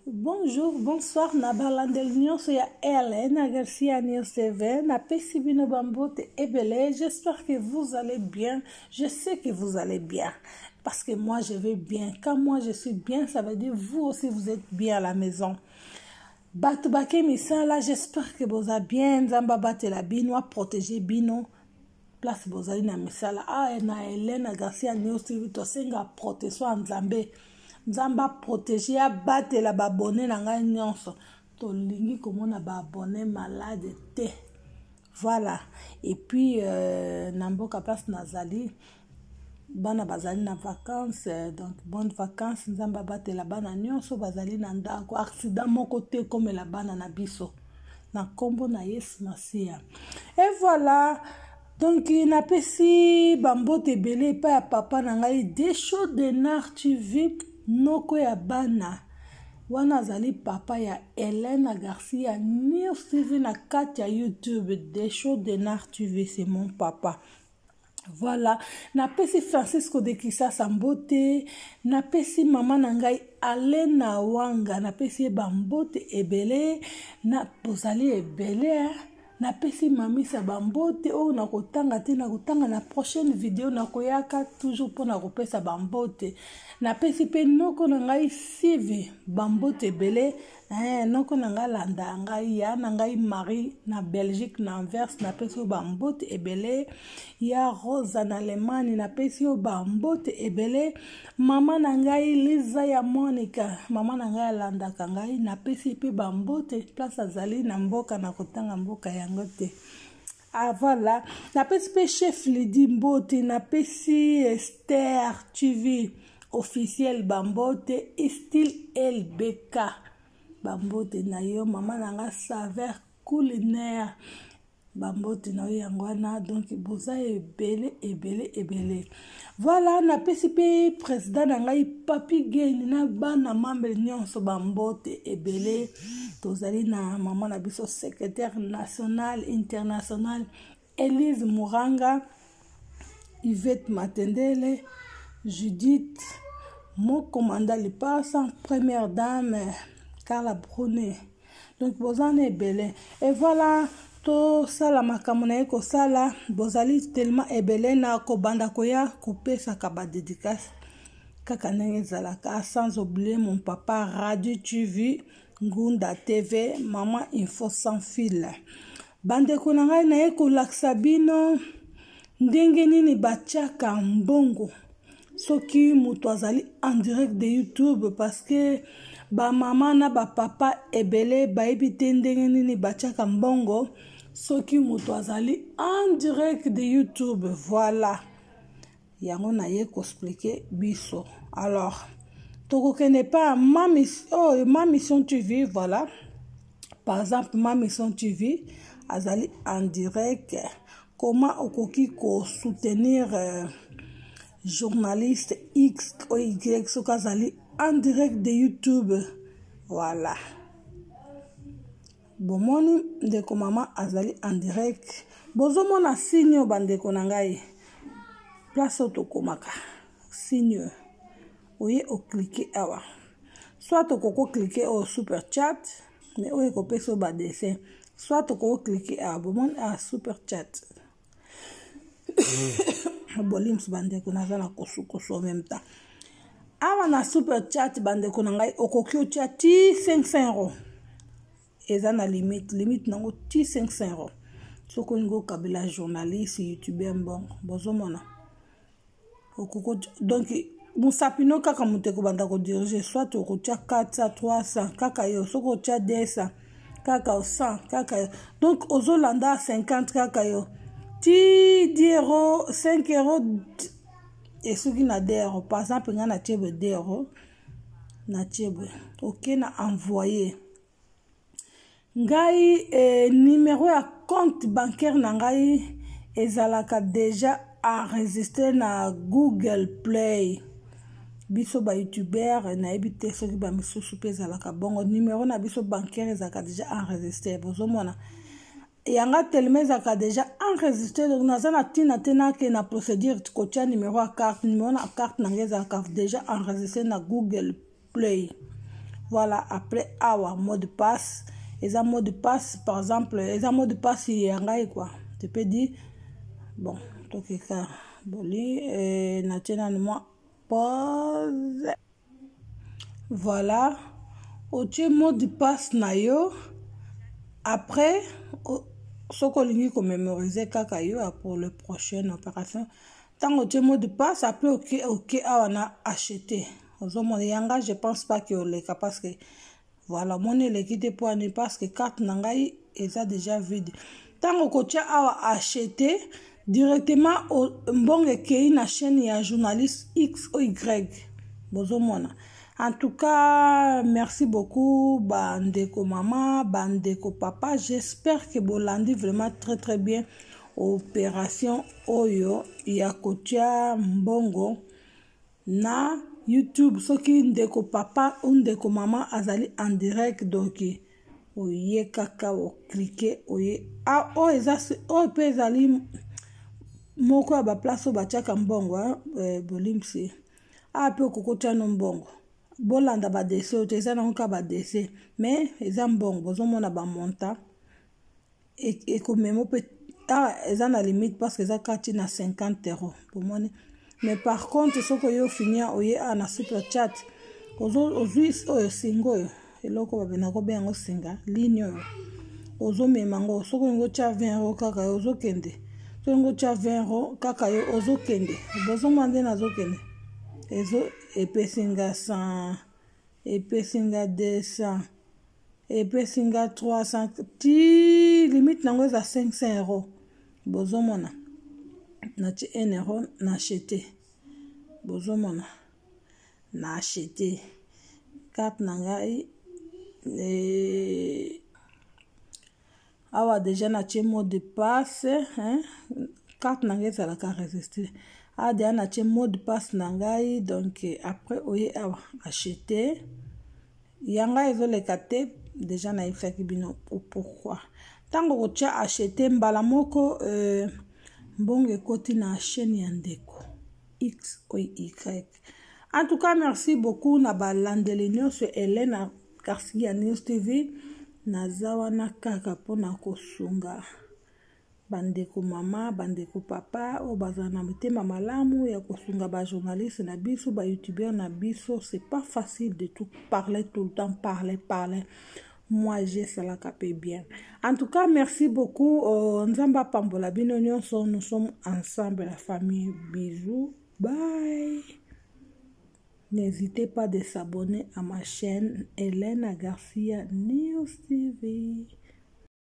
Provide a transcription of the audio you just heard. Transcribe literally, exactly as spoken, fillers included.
Bonjour, bonsoir, Nabalandel Nyonso ya Hélène Garcia News T V, na pesi bino bambote ebele. J'espère que vous allez bien. Je sais que vous allez bien. Parce que moi, je vais bien. Quand moi, je suis bien, ça veut dire vous aussi, vous êtes bien à la maison. Batubake misala, j'espère que vous allez bien. Zamba bate la bino, protéger bino. Place bozali na misala. Ah, na Hélène Garcia News T V, to senga protection en Zambé. Nzamba protéger ya batela babone na ngai nyonso to lingi komona babone malade te. Voilà. Et puis euh, namboka place nazali bana bazali na vacances, donc bonnes vacances. Nzamba batela bana nyonso bazali na ndako accident moko te comme la bana na biso na kombo na Yesu Masia. Et voilà. Donc na pesi bambote belé pa ya papa na ngai des choses de Nar T V. Noko ya bana wana zali papa ya Hélène Garcia News T V na kati ya YouTube. Des choses de Nar T V, c'est mon papa. Voilà. Na pesi Francisco de Kisasa mbote, na pesi mama na ngai Alena Wanga, na pesi bambote ebele, na bozali ebele. Na pesi mamisa bambote o na kotanga te na kotanga na prochaine vidéo na koyaka toujours pour na kopesa bambote. Na pesi pe noko na ngai sivi bambote belé eh noko na ngai landa ngai ya na ngai Marie na Belgique na Anvers na pesi bambote ebele ya Rosa na Allemagne na pesi bambote ebele. Mama na ngai Liza ya Monica mama na ngai landa ka ngai na pesi pe bambote place azali na mboka na kotanga mboka ya ngote. Ah voilà. Na pesi pe chef Lidi Mbote na pesi Esther T V officiel bambote style L B K bambote na yo mama na nga saveur culinaire bambote na yo yangwana. Donc boza ebele ebele ebele. Voilà. Na pesi pe président na ngai Papi Geni na bana membre nyonso bambote ebele. Tozali na mama na biso secrétaire national international Elise Mouranga, Yvette Matendele, Judith Mokomanda Lipasa, première dame Carla Brunet. Donc bozane ebele. Et voilà. To sala makamona eko sala bozali tellement ebele na kobanda koya kopesa kaba dédicace kaka ndenge zalaka. Sans oublier mon papa Radio T V, Ngunda T V, Maman Info Sans Fil. Bande ko na ngai na eko laksa bino ndenge nini batiaka mbongo soki mutu azali en direct de YouTube, parce que ba mama na ba papa ebele bayebi te ndenge nini batiaka mbongo soki mutu azali en direct de YouTube. Voilà. Yango na ye ko expliquer biso. Alors, toko kene pas ma mission, oh, ma mission T V, voilà. Par exemple, ma mission T V azali en direct. Comment okoki ko soutenir euh, journaliste X ou Y so kazali en direct de YouTube. Voilà. Bomoni ndeko mama azali en direct. Bozomo na signe bandeko na ngai. Place otokomaka. Signe. Oye o cliquer awa. Soit okoko cliquer au super chat, mais oye ko peso ba dessin. Soit okoko cliquer awa bomoni a super chat. Bolims bandeko na zana kosu kosu en même temps. Awa na super chat bandeko na ngai okoki o chat cinq cents euros. Eza na limite limite nango ti cinq cents euros. Soko ngo kabila journaliste youtubeur bon bozomona okoko. Donc musapino kaka muteko banda ko diriger soit oko tia quatre cents trois cents kaka yo soko tia deux cents kaka cent kaka yo. Donc ozolanda cinquante kaka yo ti dix euros cinq euros et soki na deux euros. Par exemple nga na tiebe deux euros na tiebe ok na envoyer ngai eh, numéro ya compte bancaire na ngai ezalaka déjà enregistré na Google Play. Biso ba youtubeur na ebite soki ba misusu pe ezalaka bongo numéro na biso bancaire ezalaka déjà enregistré. Bozomona yanga tellement ezalaka déjà enregistré. Donc nazana tina tena ke na procédure kotia numéro à carte numéro na carte na ngai ezalaka déjà enregistré na Google Play. voilà, après awa mot de passe, et un mot de passe, par exemple, et un mot de passe, il y a un quoi. Tu peux dire, bon, donc, boli, et naturellement, moi, pause. Voilà, au mot de passe, nayo, après, ce qu'on lui dit mémoriser kakayo pour la prochaine opération. Tant que mot de passe, après, ok, ok, on a acheté. Yanga, je pense pas que les cas parce que voilà, mon équipe pour ne parce que carte nangai est déjà vide. Tant que tu as acheté directement au bon et na chaîne ya journaliste X ou Y. Bozomona. En tout cas, merci beaucoup, bandeko maman, bandeko papa. J'espère que Bolandi vraiment très très bien. Opération Oyo, Yakotia Mbongo na YouTube. Soki ndeko papa ou ndeko maman azali en direct donc oye kaka o cliquer oye ah o ezasi o pe ezali moko ba place ba chaka mbongo eh, bolimsi a pe kokotia no mbongo. Bolanda ba dese o teza na nka ba dese mais eza mbongo bozomona ba monta et et comme mo peut ah eza na limite parce que eza kati na cinquante euros pour moi. Mais par contre ce que yo finir oye ana super chat ozo ozus oyo singo yo eloko ba bena ko bengo singa ligne oyo ozo memango soko ngo cha vingt euros kaka ozo kende so ngo cha vingt euros kaka yo ozo kende bozo mande na zo kende ezo epesinga cent epesinga deux cents epesinga trois cents ti limite nango za cinq cents euros bozo mona na ti un euro na acheté bozo mona na acheté carte nangai et awa déjà na ti mot de passe hein carte nangai ça la résister a déjà na ti mot de passe nangai donc après oye awa acheté yanga ezo le kate déjà na ifaki bino pourquoi tango ko tia acheté mbala moko euh, mbongo ekoti na chaîne ya ndeko X ou Y. En tout cas, merci beaucoup na balandeli nyonso Hélène Garcia News T V nazawana kaka pona kosunga bandeko mama bandeko papa o bazana mutema malamu ya kosunga ba journaliste na biso ba youtubeur na biso. C'est pas facile de tout parler tout le temps parler parler. Moi j'ai ça la capé bien. En tout cas, merci beaucoup. Nzamba pambola bino nyonso, nous sommes ensemble la famille. Bisous. Bye. N'hésitez pas de s'abonner à ma chaîne Hélène Garcia News T V.